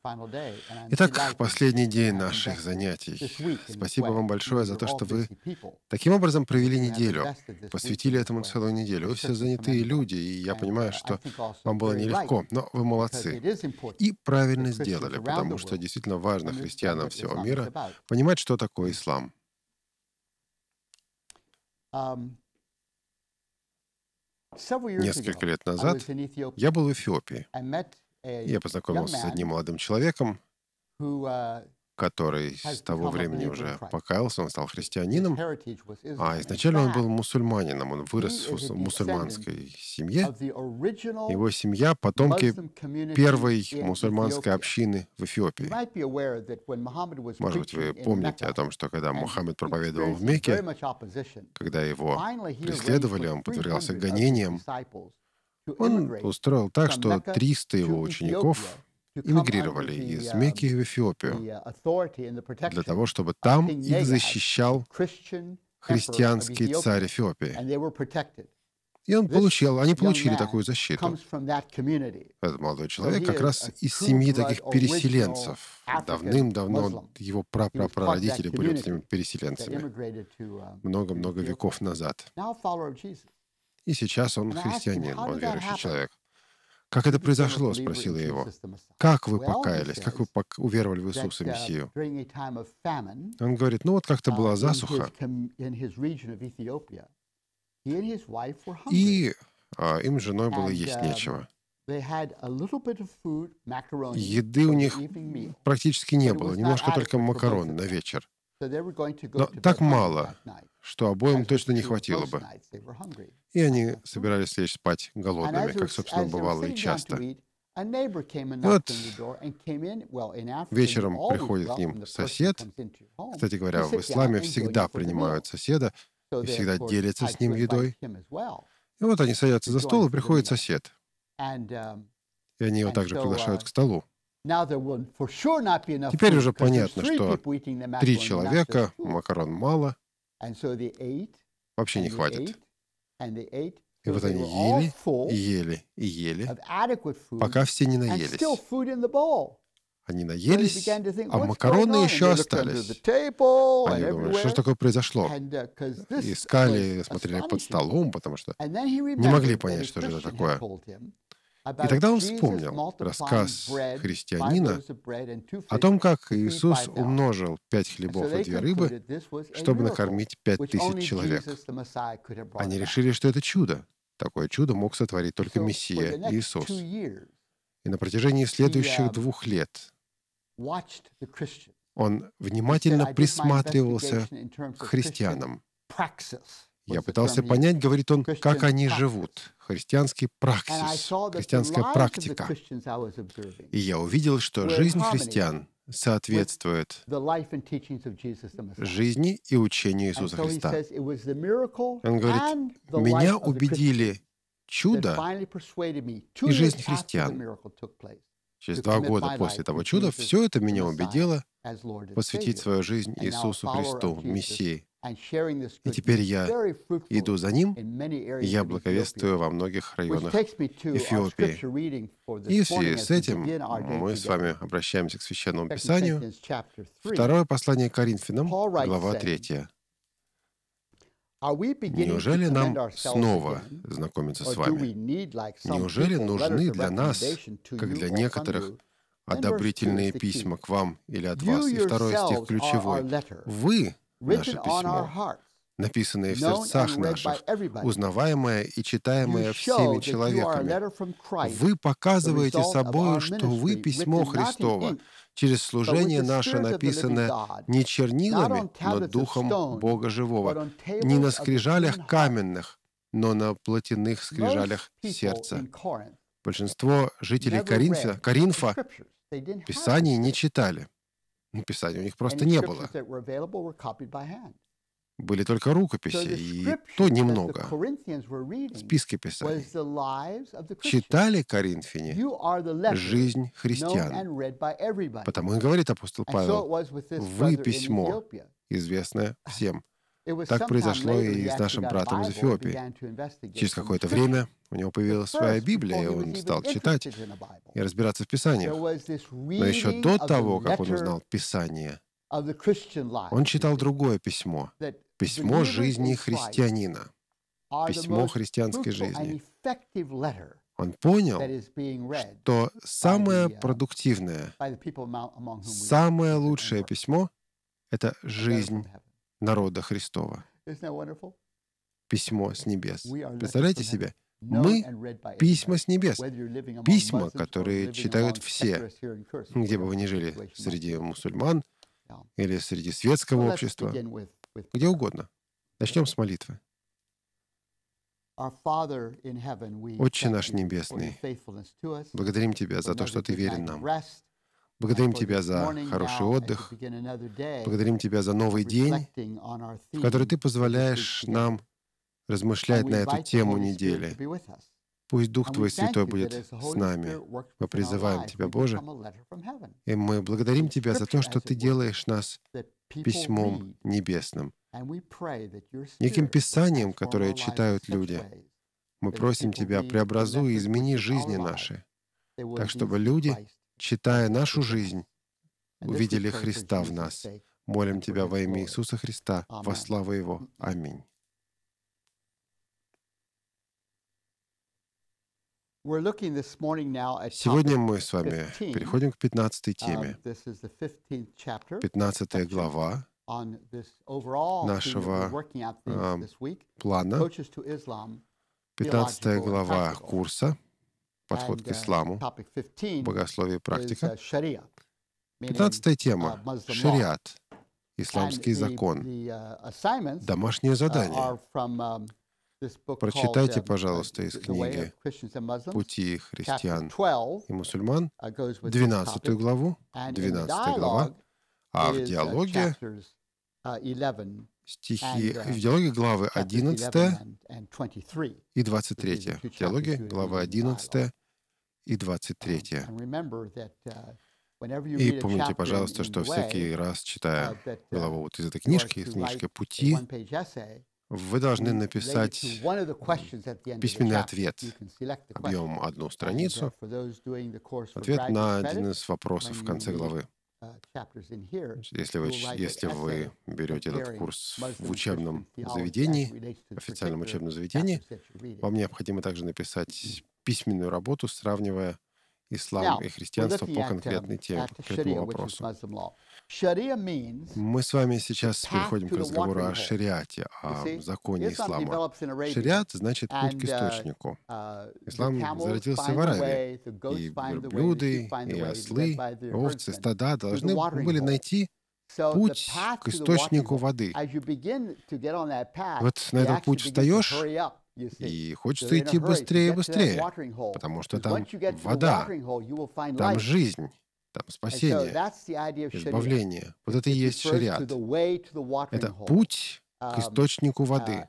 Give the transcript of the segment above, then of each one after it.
Итак, последний день наших занятий. Спасибо вам большое за то, что вы таким образом провели неделю, посвятили этому целую неделю. Вы все занятые люди, и я понимаю, что вам было нелегко, но вы молодцы. И правильно сделали, потому что действительно важно христианам всего мира понимать, что такое ислам. Несколько лет назад я был в Эфиопии. Я познакомился с одним молодым человеком, который с того времени уже покаялся, он стал христианином, а изначально он был мусульманином, он вырос в мусульманской семье. Его семья — потомки первой мусульманской общины в Эфиопии. Может быть, вы помните о том, что когда Мухаммед проповедовал в Мекке, когда его преследовали, он подвергался гонениям, он устроил так, что 300 его учеников эмигрировали из Мекки в Эфиопию для того, чтобы там их защищал христианский царь Эфиопии. И они получили такую защиту. Этот молодой человек как раз из семьи таких переселенцев. Давным-давно его прапрапрародители были вот этими переселенцами. Много-много веков назад. И сейчас он христианин, он верующий человек. «Как это произошло?» — спросила я его. «Как вы покаялись? Как вы уверовали в Иисуса Мессию?» Он говорит, вот как-то была засуха, и им с женой было есть нечего. Еды у них практически не было, немножко только макарон на вечер. Но так мало, что обоим точно не хватило бы. И они собирались лечь спать голодными, как, собственно, бывало и часто. Вот вечером приходит к ним сосед. Кстати говоря, в исламе всегда принимают соседа и всегда делятся с ним едой. И вот они садятся за стол, и приходит сосед. И они его также приглашают к столу. Теперь уже понятно, что 3 человека, макарон мало, вообще не хватит. И вот они ели, и ели, и ели, пока все не наелись. Они наелись, а макароны еще остались. Они думали, что же такое произошло? Искали, смотрели под столом, потому что не могли понять, что же это такое. И тогда он вспомнил рассказ христианина о том, как Иисус умножил 5 хлебов и 2 рыбы, чтобы накормить 5000 человек. Они решили, что это чудо. Такое чудо мог сотворить только Мессия Иисус. И на протяжении следующих 2 лет он внимательно присматривался к христианам. Я пытался понять, говорит он, как они живут. Христианский праксис, христианская практика. И я увидел, что жизнь христиан соответствует жизни и учению Иисуса Христа. Он говорит, меня убедили чудо и жизнь христиан. Через 2 года после того чуда все это меня убедило посвятить свою жизнь Иисусу Христу, Мессии. И теперь я иду за Ним, и я благовествую во многих районах Эфиопии. И в связи с этим мы с вами обращаемся к Священному Писанию. Второе послание к Коринфянам, глава 3. Неужели нам снова знакомиться с вами? Неужели нужны для нас, как для некоторых, одобрительные письма к вам или от вас? И второй стих ключевой. Вы — наше письмо, написанное в сердцах наших, узнаваемое и читаемое всеми человеками. Вы показываете собою, что вы письмо Христово, через служение наше написанное не чернилами, но Духом Бога Живого, не на скрижалях каменных, но на плотяных скрижалях сердца. Большинство жителей Коринфа Писаний не читали. Писаний у них просто не было. Были только рукописи, и то немного. Списки Писаний. Читали коринфяне жизнь христиан. Потому и говорит апостол Павел, вы письмо, известное всем. Так произошло и с нашим братом из Эфиопии. Через какое-то время у него появилась своя Библия, и он стал читать и разбираться в Писаниях. Но еще до того, как он узнал Писание, он читал другое письмо. Письмо жизни христианина. Письмо христианской жизни. Он понял, что самое продуктивное, самое лучшее письмо — это жизнь народа Христова. Письмо с небес. Представляете себе? Мы — письма с небес. Письма, которые читают все, где бы вы ни жили, среди мусульман или среди светского общества, где угодно. Начнем с молитвы. Отче наш Небесный, благодарим Тебя за то, что Ты верен нам. Благодарим Тебя за хороший отдых. Благодарим Тебя за новый день, в который Ты позволяешь нам размышлять на эту тему недели. Пусть Дух Твой Святой будет с нами. Мы призываем Тебя, Боже, и мы благодарим Тебя за то, что Ты делаешь нас письмом небесным, неким писанием, которое читают люди. Мы просим Тебя, преобразуй и измени жизни наши, так чтобы люди, читая нашу жизнь, увидели Христа в нас. Молим Тебя во имя Иисуса Христа, во славу Его. Аминь. Сегодня мы с вами переходим к 15 теме. 15 глава нашего плана, 15 глава курса «Подход к исламу. Богословие и практика». 15 тема — шариат, исламский закон. Домашнее задание. Прочитайте, пожалуйста, из книги «Пути христиан и мусульман» 12 главу, 12 глава, а в диалоге стихи, в диалоге главы 11 и 23. В диалоге главы 11 и 23. И помните, пожалуйста, что всякий раз, читая главу вот из этой книжки, из книжки «Пути», вы должны написать письменный ответ, объем 1 страницу, ответ на один из вопросов в конце главы. Если вы берете этот курс в учебном заведении, официальном учебном заведении, вам необходимо также написать письменную работу, сравнивая ислам и христианство по конкретной теме, по конкретному вопросу. Мы с вами сейчас переходим к разговору о шариате, о законе ислама. Шариат значит путь к источнику. Ислам зародился в Аравии, и верблюды, и ослы, и овцы, стада должны были найти путь к источнику воды. Вот на этот путь встаешь, и хочется идти быстрее и быстрее, потому что там вода, там жизнь, там спасение, избавление. Вот это и есть шариат. Это путь к источнику воды.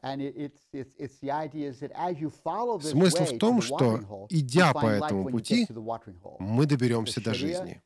Смысл в том, что, идя по этому пути, мы доберемся до жизни.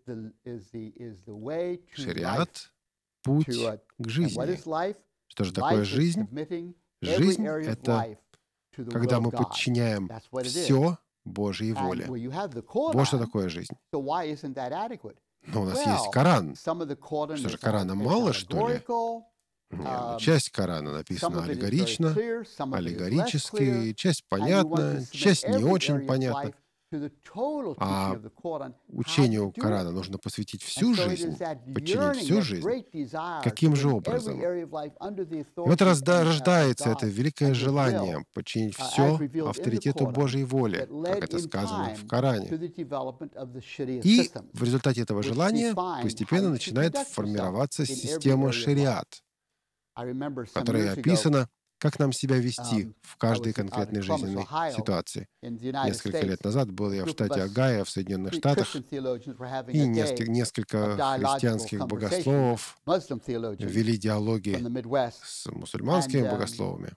Шариат — путь к жизни. Что же такое жизнь? Жизнь — это когда мы подчиняем все Божьей воле. Вот что такое жизнь. Но у нас есть Коран. Что же, Корана мало, что ли? Нет, часть Корана написана аллегорично, аллегорически, часть понятна, часть не очень понятна. А учению Корана нужно посвятить всю жизнь, подчинить всю жизнь. Каким же образом? И вот рождается это великое желание подчинить все авторитету Божьей воли, как это сказано в Коране. И в результате этого желания постепенно начинает формироваться система шариат, в которой описано, как нам себя вести в каждой конкретной жизненной ситуации. Несколько лет назад был я в штате Огайо, в Соединенных Штатах, и несколько христианских богословов вели диалоги с мусульманскими богословами.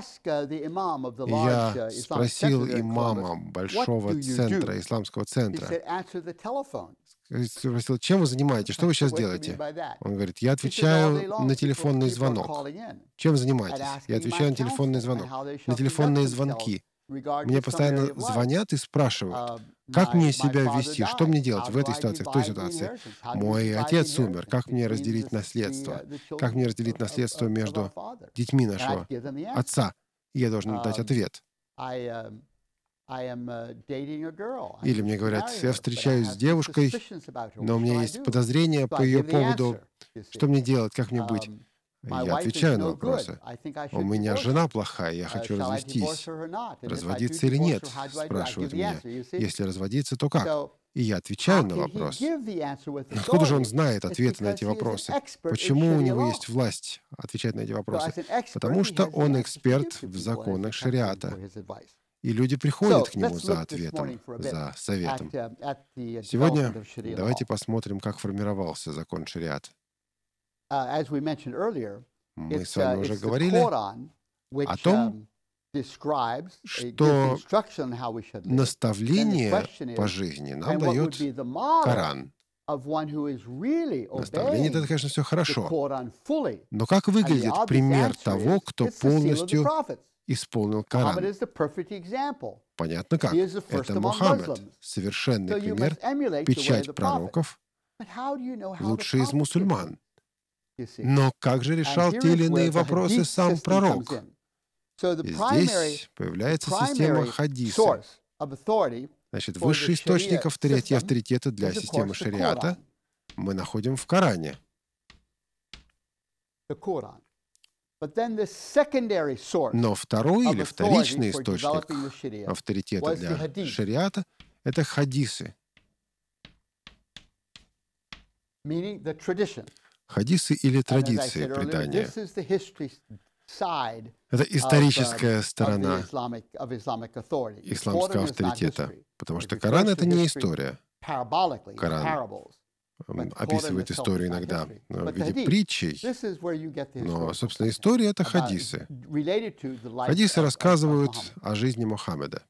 Я спросил имама большого центра, исламского центра, спросил, чем вы занимаетесь, что вы сейчас делаете? Он говорит, я отвечаю на телефонный звонок. Чем занимаетесь? Я отвечаю на телефонный звонок. На телефонные звонки. Мне постоянно звонят и спрашивают, как мне себя вести, что мне делать в этой ситуации, в той ситуации. Мой отец умер, как мне разделить наследство? Как мне разделить наследство между детьми нашего отца? И я должен дать ответ. Или мне говорят, я встречаюсь с девушкой, но у меня есть подозрения по ее поводу, что мне делать, как мне быть. Я отвечаю на вопросы. У меня жена плохая, я хочу развестись. Разводиться или нет, спрашивают меня. Если разводиться, то как? И я отвечаю на вопрос. Откуда же он знает ответы на эти вопросы? Почему у него есть власть отвечать на эти вопросы? Потому что он эксперт в законах шариата. И люди приходят к нему за ответом, за советом. Сегодня давайте посмотрим, как формировался закон шариат. Мы с вами уже говорили о том, что наставление по жизни нам дает Коран. Наставление — это, конечно, все хорошо. Но как выглядит пример того, кто полностью исполнил Коран? Понятно как. Это Мухаммед, совершенный пример, печать пророков, лучший из мусульман. Но как же решал те или иные вопросы сам пророк? И здесь появляется система хадиса. Значит, высший источник авторитета для системы шариата мы находим в Коране. Но второй или вторичный источник авторитета для шариата — это хадисы. Хадисы или традиции предания. Это историческая сторона исламского авторитета, потому что Коран — это не история. Коран описывает историю иногда в виде притчей, но, собственно, история — это хадисы. Хадисы рассказывают о жизни Мухаммеда.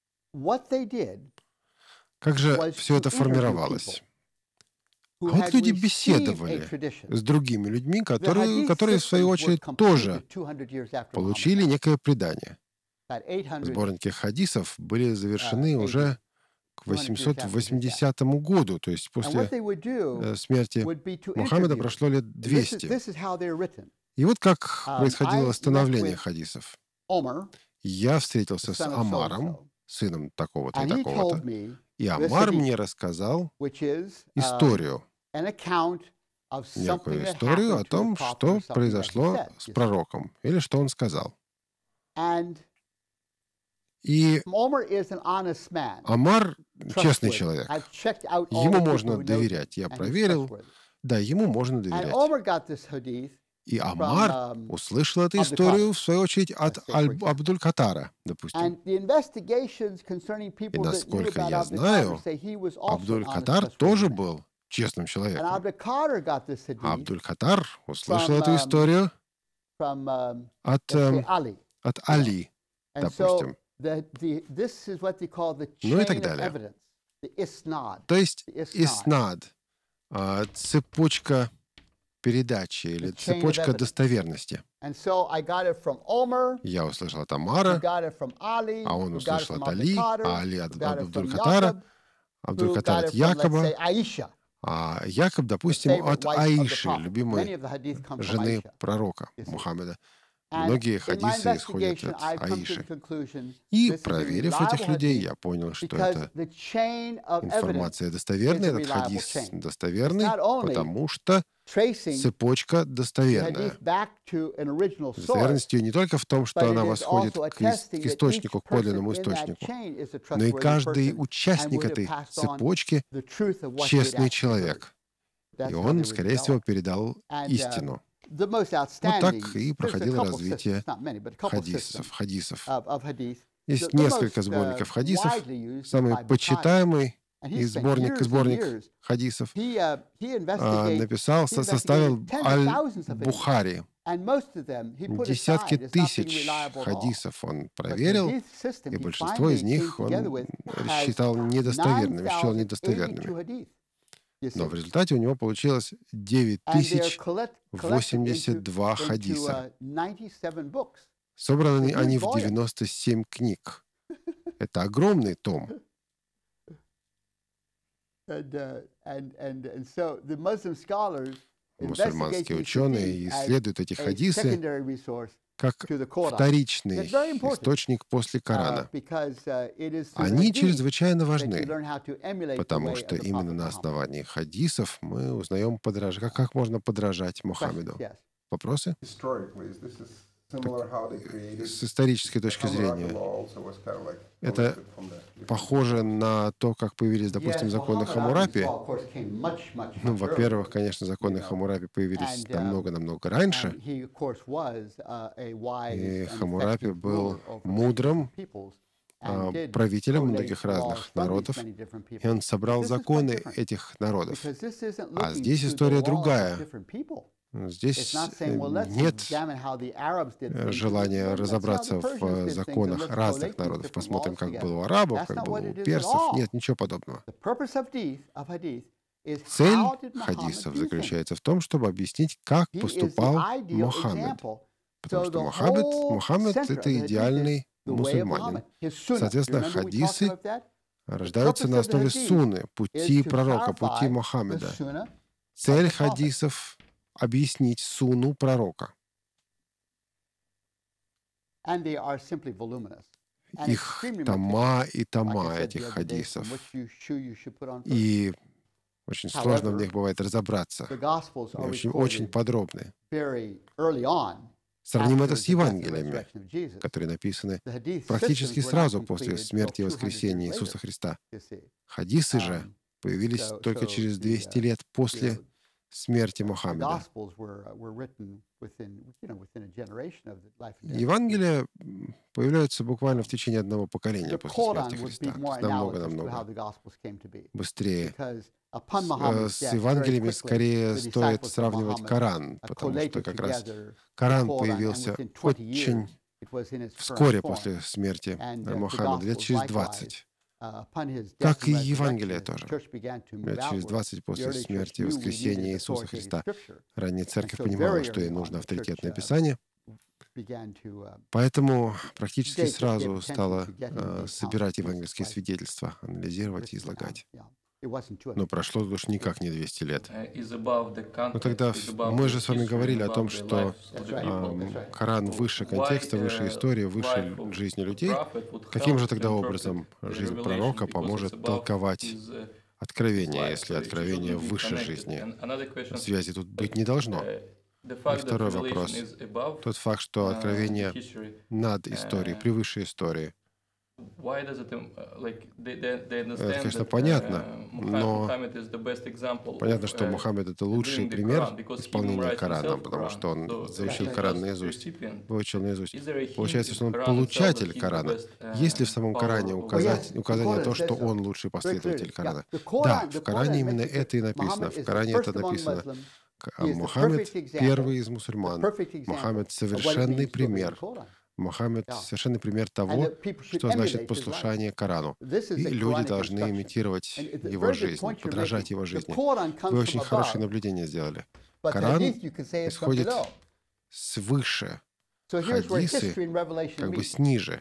Как же все это формировалось? А вот люди беседовали с другими людьми, которые, в свою очередь, тоже получили некое предание. Сборники хадисов были завершены уже к 880 году, то есть после смерти Мухаммеда прошло лет 200. И вот как происходило становление хадисов. Я встретился с Амаром, сыном такого-то и такого-то, и Амар мне рассказал историю, некую историю о том, что произошло с пророком, или что он сказал. И Амар — честный человек. Ему можно доверять. Я проверил. Да, ему можно доверять. И Амар услышал эту историю, в свою очередь, от Абдуль-Катара, допустим. И насколько я знаю, Абдуль-Катар тоже был честным человеком. Абдуль-Катар услышал эту историю от Али, допустим. Ну и так далее. То есть иснад, цепочка передачи или цепочка достоверности. Я услышал от Амара, а он услышал от Али, а Али от Абдуль-Катара, Абдуль-Катар от Якоба, а Якоб, допустим, от Аиши, любимой жены пророка Мухаммеда. Многие хадисы исходят от Аиши. И, проверив этих людей, я понял, что эта информация достоверная, этот хадис достоверный, потому что цепочка достоверная. Достоверность ее не только в том, что она восходит к источнику, к подлинному источнику, но и каждый участник этой цепочки — честный человек. И он, скорее всего, передал истину. Вот так и проходило развитие хадисов. Есть несколько сборников хадисов. Самый почитаемый сборник хадисов составил Аль-Бухари. Десятки тысяч хадисов он проверил, и большинство из них он считал недостоверными, Но в результате у него получилось 9082 хадиса. Собраны они в 97 книг. Это огромный том. Мусульманские ученые исследуют эти хадисы как вторичный источник после Корана. Они чрезвычайно важны, потому что именно на основании хадисов мы узнаем, как можно подражать Мухаммеду. Вопросы? С исторической точки зрения, это похоже на то, как появились, допустим, законы Хаммурапи. Ну, во-первых, конечно, законы Хаммурапи появились намного раньше. И Хаммурапи был мудрым правителем многих разных народов, и он собрал законы этих народов. А здесь история другая. Здесь нет желания разобраться в законах разных народов. Посмотрим, как было у арабов, как было у персов. Нет, ничего подобного. Цель хадисов заключается в том, чтобы объяснить, как поступал Мухаммед. Потому что Мухаммед — это идеальный мусульманин. Соответственно, хадисы рождаются на основе сунны, пути пророка, пути Мухаммеда. Цель хадисов — объяснить сунну пророка. Их тома и тома этих хадисов. И очень сложно в них бывает разобраться. Они очень подробны. Сравним это с Евангелиями, которые написаны практически сразу после смерти и воскресения Иисуса Христа. Хадисы же появились только через 200 лет после смерти Мухаммеда. Евангелия появляются буквально в течение одного поколения после смерти Христа. Намного быстрее. С Евангелиями скорее стоит сравнивать Коран, потому что как раз Коран появился очень вскоре после смерти Мухаммеда, лет через 20. Как и Евангелие тоже. Лет через 20 после смерти и воскресения Иисуса Христа. Ранняя церковь понимала, что ей нужно авторитетное Писание, поэтому практически сразу стала собирать евангельские свидетельства, анализировать и излагать. Но прошло уж никак не 200 лет. Но тогда мы же с вами говорили о том, что Коран выше контекста, выше истории, выше жизни людей. Каким же тогда образом жизнь пророка поможет толковать откровение, если откровение выше жизни? Связи тут быть не должно. И второй вопрос. Тот факт, что откровение над историей, превыше истории. Это, конечно, понятно, но понятно, что Мухаммед — это лучший пример исполнения Корана, потому что он заучил Коран наизусть, выучил наизусть. Получается, что он получатель Корана. Есть ли в самом Коране указание на то, что он лучший последователь Корана? Да, в Коране именно это и написано. В Коране это написано. Мухаммед — первый из мусульман. Мухаммед — совершенный пример. Мухаммед — совершенный пример того, что значит послушание Корану. И люди должны имитировать его жизнь, подражать его жизни. Вы очень хорошее наблюдение сделали. Коран исходит свыше, хадисы как бы снизу.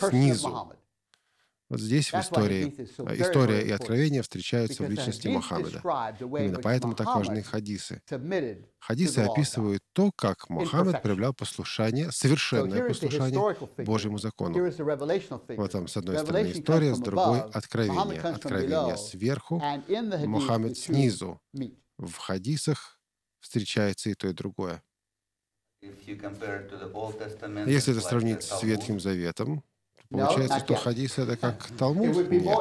Вот здесь в история и откровение встречаются в личности Мухаммеда. Именно поэтому так важны хадисы. Хадисы описывают то, как Мухаммед проявлял послушание, совершенное послушание Божьему закону. Вот там с одной стороны история, с другой — откровение. Откровение сверху, Мухаммед снизу. В хадисах встречается и то, и другое. Если это сравнить с Ветхим Заветом, получается, что хадисы — это как Талмуд?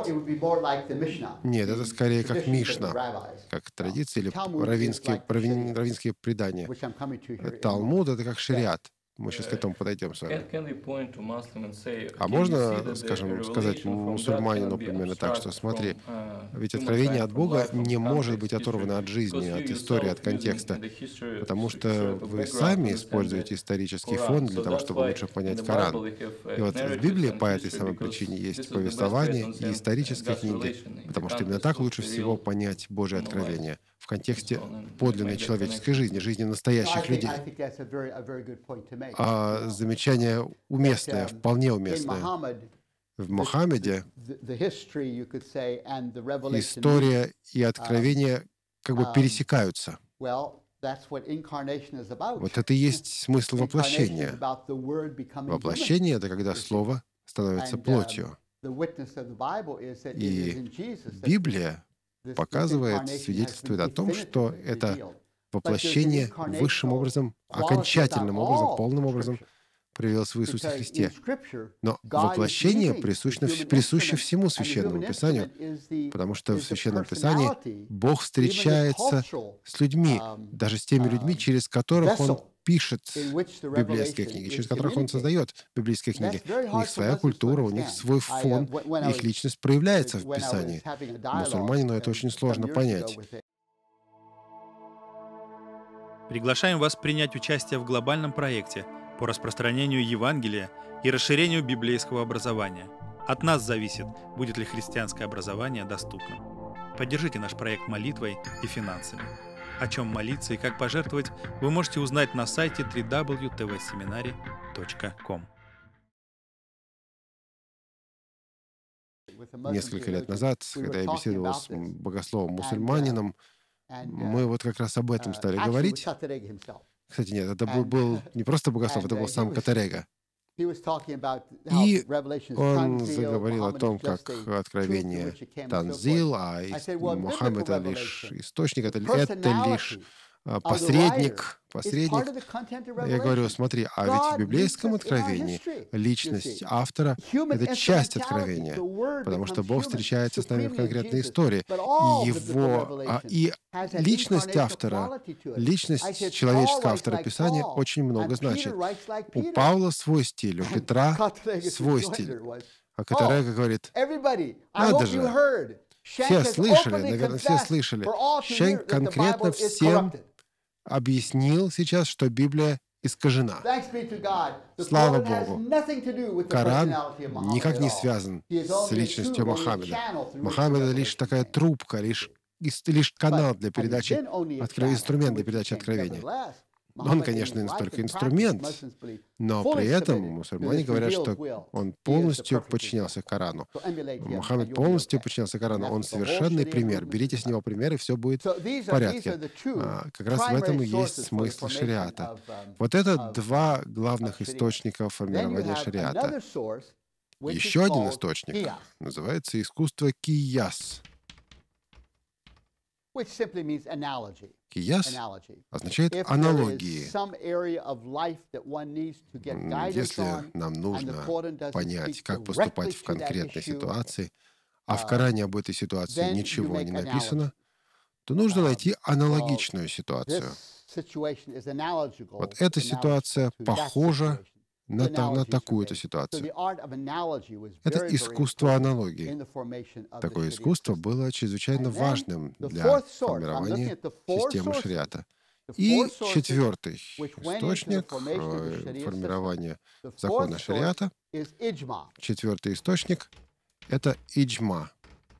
Нет, это скорее как Мишна, как традиции или раввинские предания. Талмуд — это как шариат. Мы сейчас к этому подойдем с вами. Can we point to Muslim and say, А okay, you see можно, that the скажем, сказать revelation from God мусульманину cannot be примерно так, что abstracted смотри, from ведь human откровение kind, от from Бога life, from не может context, быть history, оторвано от жизни, because you от истории, yourself от using контекста, the history, потому что historical вы background to сами understand the используете исторический Quran. фон для So того, that's чтобы why лучше in понять the Коран. Bible we have И вот в narratives Библии and по этой history, самой because причине this есть is the best way to повествование и understand исторические God's книги, revelation in the потому что именно context так of лучше the всего real понять Божье human life. откровение в And контексте so on, and подлинной make that человеческой connection. жизни, жизни настоящих людей. Замечание уместное, вполне уместное. В Мухаммеде история и откровение как бы пересекаются. Вот это и есть смысл воплощения. Воплощение — это когда Слово становится плотью. И Библия показывает, свидетельствует о том, что это воплощение высшим образом, окончательным образом, полным образом проявилось в Иисусе Христе. Но воплощение присуще всему Священному Писанию, потому что в Священном Писании Бог встречается с людьми, даже с теми людьми, через которых Он пишет библейские книги, через которых Он создает библейские книги. У них своя культура, у них свой фон, их личность проявляется в Писании. Мусульманину это очень сложно понять. Приглашаем вас принять участие в глобальном проекте по распространению Евангелия и расширению библейского образования. От нас зависит, будет ли христианское образование доступным. Поддержите наш проект молитвой и финансами. О чем молиться и как пожертвовать, вы можете узнать на сайте www.tvseminary.com. Несколько лет назад, когда я беседовал с богословом-мусульманином, мы вот как раз об этом стали говорить. Кстати, нет, это был не просто богослов, это был сам Катарега. И он заговорил о том, как откровение Танзил, а Мухаммед — это лишь источник, это лишь посредник. Я говорю, смотри, а ведь в библейском откровении личность автора — это часть откровения, потому что Бог встречается с нами в конкретной истории. И личность автора, личность человеческого автора Писания очень много значит. У Павла свой стиль, у Петра свой стиль. А Катарега говорит, надо же, все слышали, наверное, все слышали. Человек конкретно всем объяснил сейчас, что Библия искажена. Слава Богу. Коран никак не связан с личностью Мухаммеда. Мухаммед — это лишь такая трубка, лишь канал для передачи, инструмент для передачи откровения. Он, конечно, только инструмент, но при этом мусульмане говорят, что он полностью подчинялся Корану. Мухаммед полностью подчинялся Корану. Он совершенный пример. Берите с него пример, и все будет в порядке. Как раз в этом и есть смысл шариата. Вот это два главных источника формирования шариата. Еще один источник называется искусство кияс. Кияс означает аналогии. Если нам нужно понять, как поступать в конкретной ситуации, а в Коране об этой ситуации ничего не написано, то нужно найти аналогичную ситуацию. Вот эта ситуация похожа на такую-то ситуацию. Это искусство аналогии. Такое искусство было чрезвычайно важным для формирования системы шариата. И четвертый источник формирования закона шариата, четвертый источник — это иджма,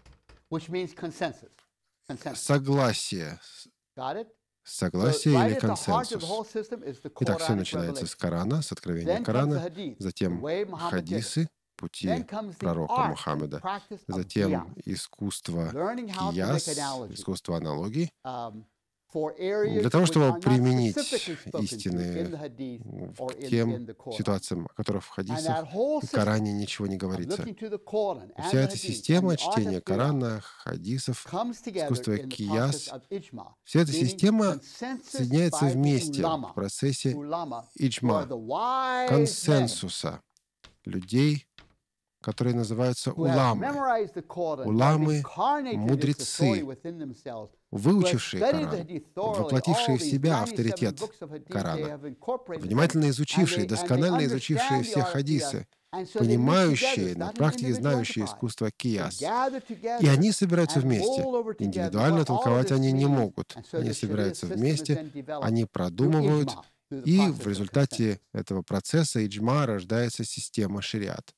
согласие. Согласие или консенсус. Итак, все начинается с Корана, с откровения Корана, затем хадисы, пути пророка Мухаммеда, затем искусство кияс, искусство аналогий, для того, чтобы применить истины к тем ситуациям, о которых в хадисах и Коране ничего не говорится. И вся эта система чтения Корана, хадисов, искусства кияс, вся эта система соединяется вместе в процессе иджма, консенсуса людей, которые называются уламы. Уламы — мудрецы, выучившие Коран, воплотившие в себя авторитет Корана, внимательно изучившие, досконально изучившие все хадисы, понимающие, на практике знающие искусство кияс. И они собираются вместе. Индивидуально толковать они не могут. Они собираются вместе, они продумывают, и в результате этого процесса иджма рождается система шариат.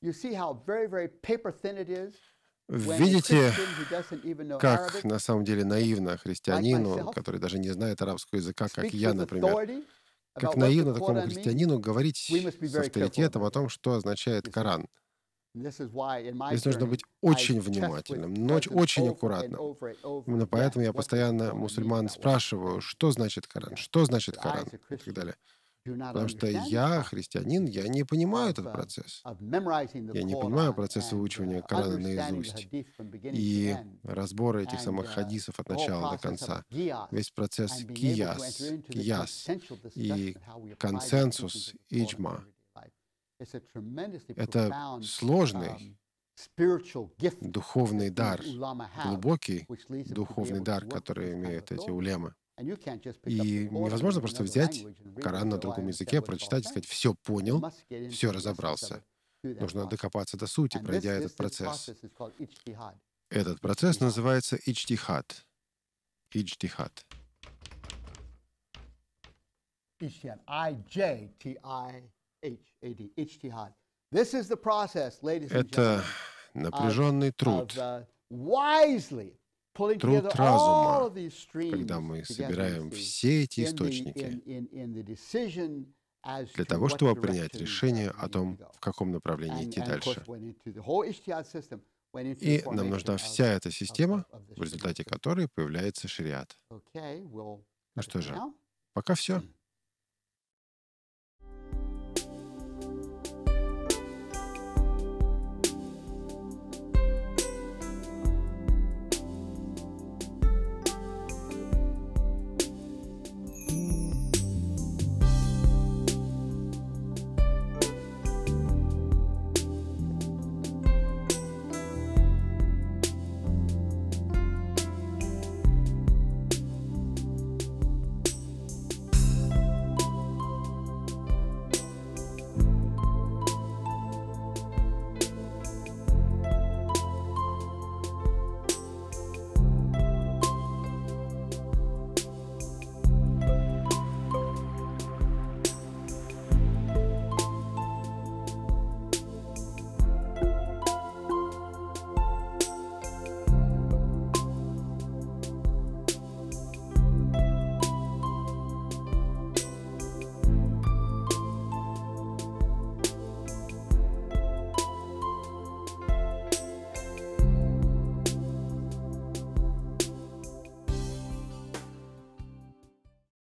Видите, как на самом деле наивно христианину, который даже не знает арабского языка, как я, например, как наивно такому христианину говорить с авторитетом о том, что означает Коран. Здесь нужно быть очень внимательным, но очень аккуратным. Именно поэтому я постоянно мусульман спрашиваю, что значит Коран, что значит Коран и так далее. Потому что я, христианин, я не понимаю этот процесс. Я не понимаю процесс выучивания Корана наизусть и разбора этих самых хадисов от начала до конца. Весь процесс кияс и консенсус иджма. Это сложный духовный дар, глубокий духовный дар, который имеют эти улемы. И невозможно просто взять Коран на другом языке, прочитать и сказать: «Все понял, все разобрался». Нужно докопаться до сути, пройдя этот процесс. Этот процесс называется иджтихад. Иджтихад. Это напряженный труд. Труд разума, когда мы собираем все эти источники для того, чтобы принять решение о том, в каком направлении идти дальше. И нам нужна вся эта система, в результате которой появляется шариат. Ну что же, пока все.